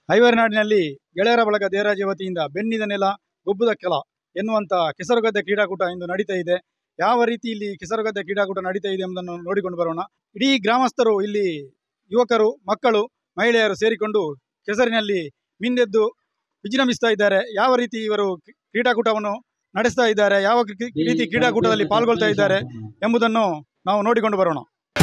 ಐವರ್ನಾಡಿನಲ್ಲಿ ಗೆಳೆಯರ ಬಳಗ ದೇರಾಜ ವತಿಯಿಂದ ಬೆನ್ನಿದ ನೆಲ ಗೊಬ್ಬುದ ಕೆಲ ಎನ್ನುವಂಥ ಕೆಸರುಗದ್ದೆ ಕ್ರೀಡಾಕೂಟ ಇಂದು ನಡೀತಾ ಇದೆ. ಯಾವ ರೀತಿ ಇಲ್ಲಿ ಕೆಸರುಗದ್ದೆ ಕ್ರೀಡಾಕೂಟ ನಡೀತಾ ಇದೆ ಎಂಬುದನ್ನು ನೋಡಿಕೊಂಡು ಬರೋಣ. ಇಡೀ ಗ್ರಾಮಸ್ಥರು ಇಲ್ಲಿ ಯುವಕರು, ಮಕ್ಕಳು, ಮಹಿಳೆಯರು ಸೇರಿಕೊಂಡು ಕೆಸರಿನಲ್ಲಿ ಮಿಂದೆದ್ದು ವಿಜೃಂಭಿಸ್ತಾ ಇದ್ದಾರೆ. ಯಾವ ರೀತಿ ಇವರು ಕ್ರೀಡಾಕೂಟವನ್ನು ನಡೆಸ್ತಾ ಇದ್ದಾರೆ, ಯಾವ ರೀತಿ ಕ್ರೀಡಾಕೂಟದಲ್ಲಿ ಪಾಲ್ಗೊಳ್ತಾ ಇದ್ದಾರೆ ಎಂಬುದನ್ನು ನಾವು ನೋಡಿಕೊಂಡು ಬರೋಣ.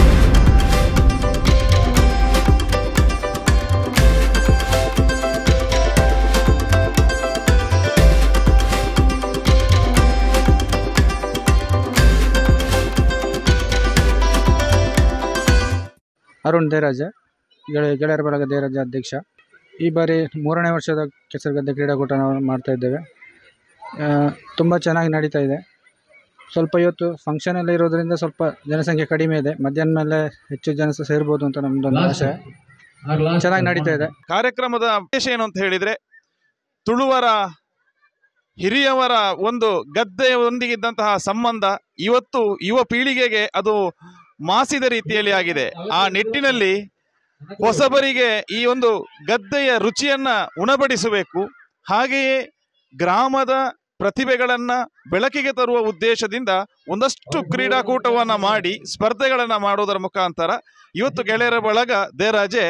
ಅರುಣ್ ದೇರಾಜ, ಗೆಳೆಯರ ಬಳಗ ದೇರಾಜ ಅಧ್ಯಕ್ಷ. ಈ ಬಾರಿ 3ನೇ ವರ್ಷದ ಕೆಸರುಗದ್ದೆ ಕ್ರೀಡಾಕೂಟ ನಾವು ಮಾಡ್ತಾ ಇದ್ದೇವೆ. ತುಂಬ ಚೆನ್ನಾಗಿ ನಡೀತಾ ಇದೆ. ಸ್ವಲ್ಪ ಇವತ್ತು ಫಂಕ್ಷನ್ ಎಲ್ಲ ಇರೋದ್ರಿಂದ ಸ್ವಲ್ಪ ಜನಸಂಖ್ಯೆ ಕಡಿಮೆ ಇದೆ. ಮಧ್ಯಾಹ್ನ ಮೇಲೆ ಹೆಚ್ಚು ಜನ ಸೇರ್ಬೋದು ಅಂತ ನಮ್ಮದೊಂದು ಆಶೆ. ಚೆನ್ನಾಗಿ ನಡೀತಾ ಇದೆ. ಕಾರ್ಯಕ್ರಮದ ಉದ್ದೇಶ ಏನು ಅಂತ ಹೇಳಿದರೆ, ತುಳುವರ ಹಿರಿಯವರ ಒಂದು ಗದ್ದೆಯೊಂದಿಗಿದ್ದಂತಹ ಸಂಬಂಧ ಇವತ್ತು ಯುವ ಪೀಳಿಗೆಗೆ ಅದು ಮಾಸಿದ ರೀತಿಯಲ್ಲಿ ಆಗಿದೆ. ಆ ನಿಟ್ಟಿನಲ್ಲಿ ಹೊಸಬರಿಗೆ ಈ ಒಂದು ಗದ್ದೆಯ ರುಚಿಯನ್ನ ಉಣಬಡಿಸಬೇಕು. ಹಾಗೆಯೇ ಗ್ರಾಮದ ಪ್ರತಿಭೆಗಳನ್ನ ಬೆಳಕಿಗೆ ತರುವ ಉದ್ದೇಶದಿಂದ ಒಂದಷ್ಟು ಕ್ರೀಡಾಕೂಟವನ್ನ ಮಾಡಿ ಸ್ಪರ್ಧೆಗಳನ್ನ ಮಾಡೋದರ ಮುಖಾಂತರ ಇವತ್ತು ಗೆಳೆಯರ ಬಳಗ ದೇರಾಜೆ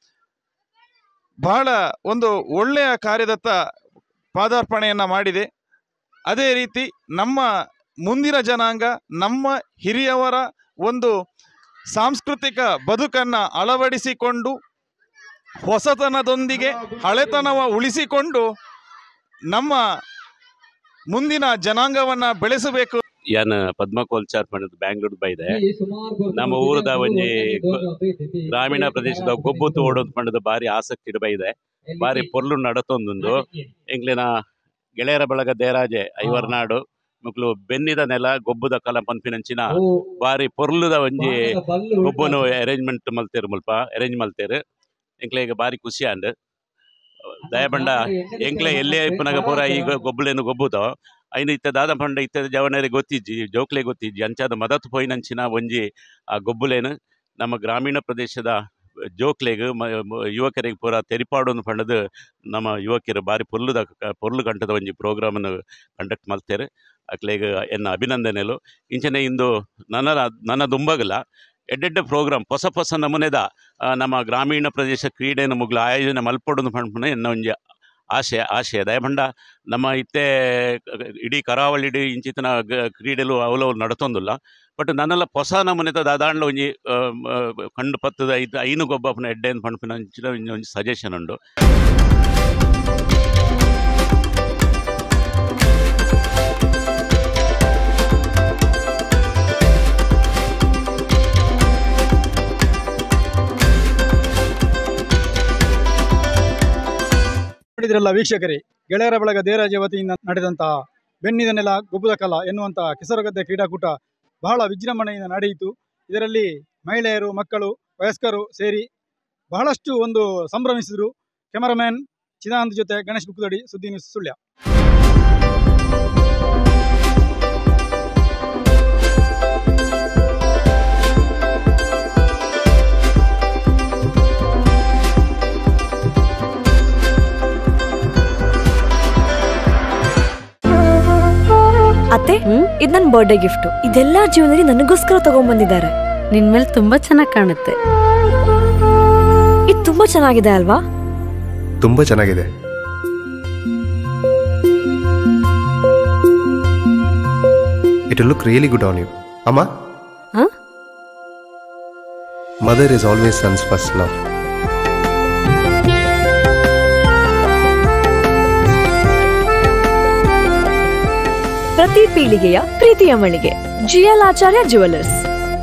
ಬಹಳ ಒಂದು ಒಳ್ಳೆಯ ಕಾರ್ಯದತ್ತ ಪಾದಾರ್ಪಣೆಯನ್ನ ಮಾಡಿದೆ. ಅದೇ ರೀತಿ ನಮ್ಮ ಮುಂದಿನ ಜನಾಂಗ, ನಮ್ಮ ಹಿರಿಯವರ ಒಂದು ಸಾಂಸ್ಕೃತಿಕ ಬದುಕನ್ನು ಅಳವಡಿಸಿಕೊಂಡು ಹೊಸತನದೊಂದಿಗೆ ಹಳೆತನವ ಉಳಿಸಿಕೊಂಡು ನಮ್ಮ ಮುಂದಿನ ಜನಾಂಗವನ್ನ ಬೆಳೆಸಬೇಕು. ಯಾನ್ ಪದ್ಮಕೋಲ್ಚಾರ್ ಪಂಡದ ಬ್ಯಾಂಗ್ಳೂರ್ ಬೈದೆ ನಮ್ಮ ಊರದ ಒಂಜಿ ಗ್ರಾಮೀಣ ಪ್ರದೇಶದ ಗೊಬ್ಬು ತೋಡೋದು ಪಂಡದ ಬಾರಿ ಆಸಕ್ತಿ ಬೈದೆ. ಬಾರಿ ಪೊರ್ಲು ನಡತೊಂದು ಎಂಗ್ಲಿನ ಗೆಳೆಯರ ಬಳಗ ದೇರಾಜೆ ಐವರ್ನಾಡು ಮುಕ್ಲು ಬೆನ್ನಿದ ನೆಲ ಗೊಬ್ಬುದ ಕಲ ಪನ್ಪಿನಂಚಿನ ಬಾರಿ ಪೊರ್ಲುದ ಒಂಜಿ ಗೊಬ್ಬುನು ಅರೇಂಜ್ಮೆಂಟ್ ಮಲ್ತೇರು ಮುಲ್ಪ ಅರೇಂಜ್ ಮಲ್ತೇರು. ಎಂಕ್ಲೆಗೆ ಬಾರಿ ಖುಷಿ ಅಂಡ್ ದಯಬಂಡ ಎಂಕ್ಲೆ ಎಲ್ಲೇ ಇಪ್ಪನಾಗ ಪೂರ ಈಗ ಗೊಬ್ಬಲೇನು ಗೊಬ್ಬುದೋ ಐನು ಇತ್ತ ದಾದ ಪಂಡ ಇತ್ತ ಜವನರಿಗೆ ಗೊತ್ತಿಜ್ಜಿ ಜೋಕ್ಲೆ ಗೊತ್ತಿಜ್ಜಿ ಅಂಚಾದ ಮದತ್ ಪೋಯಿನಂಚಿನ ಒಂಜಿ ಆ ಗೊಬ್ಬುಲೇನು ನಮ್ಮ ಗ್ರಾಮೀಣ ಪ್ರದೇಶದ ಜೋಕ್ಲೆಗ್ ಯುವಕರಿಗೆ ಪೂರ ತೆರಿಪಾಡೋನು ಪಂಡದು ನಮ್ಮ ಯುವಕರು ಬಾರಿ ಪೊರ್ಲು ಗಂಟದ ಒಂಜಿ ಪ್ರೋಗ್ರಾಮನ್ನು ಕಂಡಕ್ಟ್ ಮಲ್ತೇರು. ಅಕ್ಲೆಗ್ ಎನ್ನ ಅಭಿನಂದನೆಲು. ಇಂಚನೆ ಇಂದು ನನ್ನ ದುಂಬಗಲ ಎಡ್ಡೆಡ್ಡೆ ಪ್ರೋಗ್ರಾಮ್ ಹೊಸ ನಮೂನೆದ ನಮ್ಮ ಗ್ರಾಮೀಣ ಪ್ರದೇಶ ಕ್ರೀಡೆಯನ್ನು ಮುಗ್ಲು ಆಯೋಜನೆ ಮಲ್ಪಡೋದು ಪಂಪನ ಎನ್ನ ಒಂಜಿ ಆಶಯ ದಯಪಂಡ ನಮ್ಮ ಇತ್ತೆ ಇಡೀ ಕರಾವಳಿ ಇಡೀ ಇಂಚಿತನ ಕ್ರೀಡೆಲು ಅವಲವು ನಡತೊಂದಿಲ್ಲ. ಬಟ್ ನನ್ನೆಲ್ಲ ಹೊಸ ನಮೂನೆದ ದಾದಾಂಡ್ಲ ಒಂಜಿ ಕಂಡು ಪತ್ತದ ಐನು ಗೊಬ್ಬನ ಎಡ್ಡೆ ಪಂಪಿನ ಒಂಜಿ ಸಜೆಷನ್ ಉಂಡು. ನೋಡಿದ್ರಲ್ಲ ವೀಕ್ಷಕರೇ, ಗೆಳೆಯರ ಬಳಗ ದೇರಾಜ ವತಿಯಿಂದ ನಡೆದಂತಹ ಬೆನ್ನಿದ ನೆಲ ಗೊಬ್ಬುದ ಕಲ ಎನ್ನುವಂತಹ ಕೆಸರುಗದ್ದೆ ಕ್ರೀಡಾಕೂಟ ಬಹಳ ವಿಜೃಂಭಣೆಯಿಂದ ನಡೆಯಿತು. ಇದರಲ್ಲಿ ಮಹಿಳೆಯರು, ಮಕ್ಕಳು, ವಯಸ್ಕರು ಸೇರಿ ಬಹಳಷ್ಟು ಒಂದು ಸಂಭ್ರಮಿಸಿದರು. ಕ್ಯಾಮರಾಮ್ಯಾನ್ ಚಿದಾನಂದ್ ಜೊತೆ ಗಣೇಶ್ ಬುಕ್ಕುದಡಿ, ಸುದ್ದಿ ನ್ಯೂಸ್ ಸುಳ್ಯ. ಅತ್ತೆ, ಇದು ನನ್ನ ಬರ್ಡೇ ಗಿಫ್ಟ್. ಇದೆಲ್ಲ ಜೀವನದಲ್ಲಿ ನನಗೋಸ್ಕರ ತಗೊಂಡ್ಬಂದಿದ್ದಾರೆ. ನಿನ್ ಮೇಲೆ ತುಂಬಾ ಚೆನ್ನಾಗಿ ಕಾಣುತ್ತೆ. ಇದು ತುಂಬಾ ಚೆನ್ನಾಗಿದೆ ಅಲ್ವಾ? ತುಂಬಾ ಚೆನ್ನಾಗಿದೆ. It will look really good on you. Amma? Huh? Mother is always son's first love. ಪ್ರತಿ ಪೀಳಿಗೆಯ ಪ್ರೀತಿಯ ಮಳಿಗೆ G L Acharya.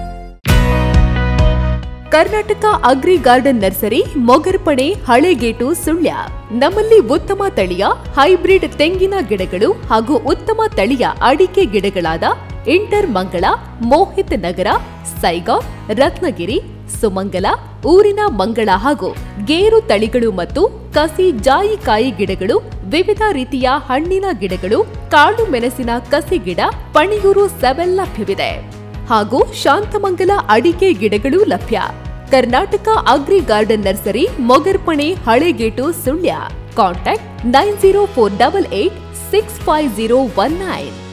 Karnataka agri garden nursery, Mogarpane, Halegetu, Sullia. ನಮ್ಮಲ್ಲಿ ಉತ್ತಮ ತಳಿಯ ಹೈಬ್ರಿಡ್ ತೆಂಗಿನ ಗಿಡಗಳು ಹಾಗೂ ಉತ್ತಮ ತಳಿಯ ಅಡಿಕೆ ಗಿಡಗಳಾದ ಇಂಟರ್ ಮಂಗಳ, ಮೋಹಿತ್ ನಗರ, ಸೈಗಾವ್, ರತ್ನಗಿರಿ, ಸುಮಂಗಲ, ಊರಿನ ಮಂಗಳ ಹಾಗೂ ಗೇರು ತಳಿಗಳು ಮತ್ತು ಕಸಿ ಜಾಯಿಕಾಯಿ ಗಿಡಗಳು, ವಿವಿಧ ರೀತಿಯ ಹಣ್ಣಿನ ಗಿಡಗಳು, ಕಾಳು ಮೆಣಸಿನ ಕಸಿ ಗಿಡ, ಪಣಿಯೂರು 7 ಲಭ್ಯವಿದೆ ಹಾಗೂ ಶಾಂತಮಂಗಲ ಅಡಿಕೆ ಗಿಡಗಳು ಲಭ್ಯ. Karnataka agri garden nursery, Mogarpane, Halegetu, Sullia. Contact 9048865019.